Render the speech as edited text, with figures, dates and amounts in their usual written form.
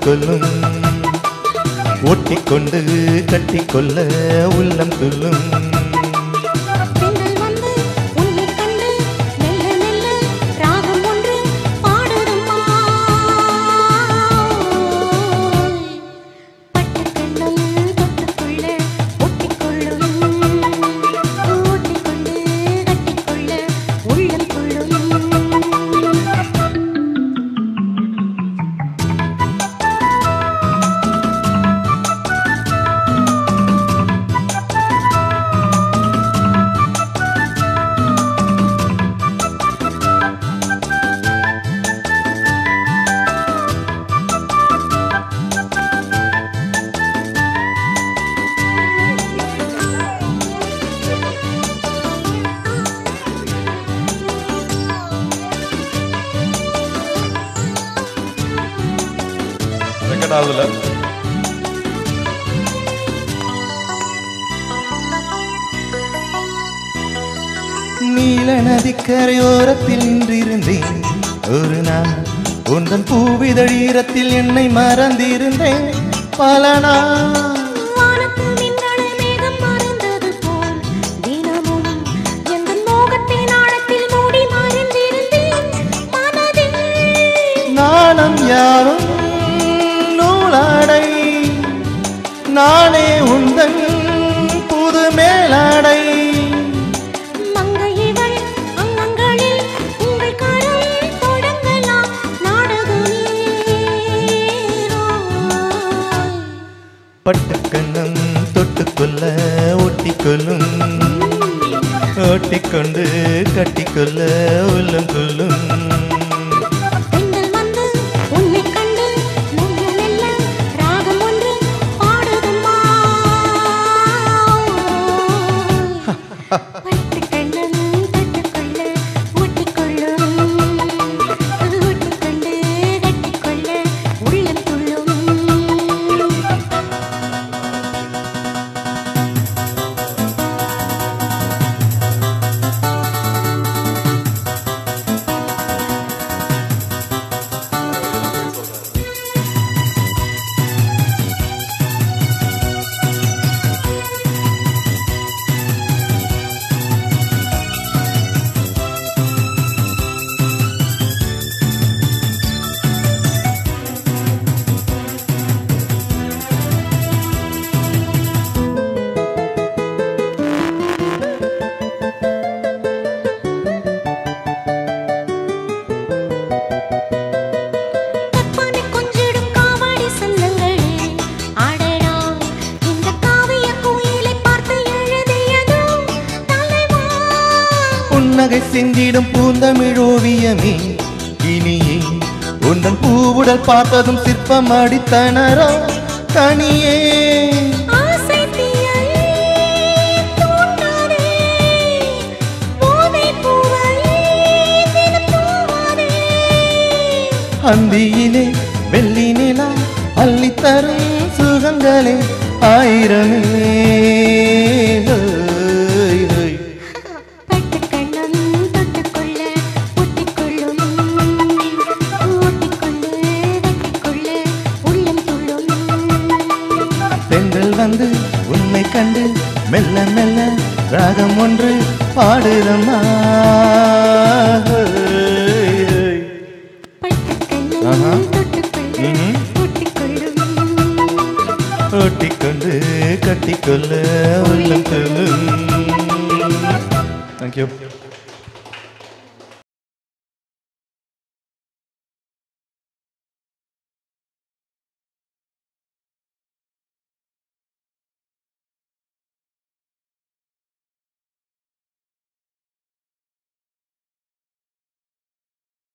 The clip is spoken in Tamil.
கொள்ளும் ஒட்டிக்கொண்டு கட்டிக்கொள்ள உள்ளம் துள்ளும் நீல நதிக்கரையோரத்தில் நின்றிருந்தேன் ஒரு நாள் உந்தன் பூவிதழீரத்தில் என்னை மறந்திருந்தேன் பல நாள் நாணம் யாரும் நூலாடை நானே உந்தன் புது மேலாடை பட்டுக்கண்ணம் தொட்டுக்கொள்ள ஒட்டிக்கொள்ளும் ஓட்டிக்கொண்டு கட்டிக்கொள்ள உள்ளம் கொள்ளும் புன்னகை செஞ்சிடும் பூந்தமிழ் ஓவியமே இனியே உந்தன் பூவுடல் பார்த்ததும் சிற்பம் அடித்தனரோ தனியே அந்தியிலே வெள்ளி நிலா அள்ளித்தரும் சுகங்களே ஆயிரமே வந்து உன்னை கண்டு மெல்ல மெல்ல ராகம் ஒன்று பாடுதம்மா ஓட்டிக்கொண்டு கட்டிக்கொள்ள உள்ளம் கொள்ளும். Thank you.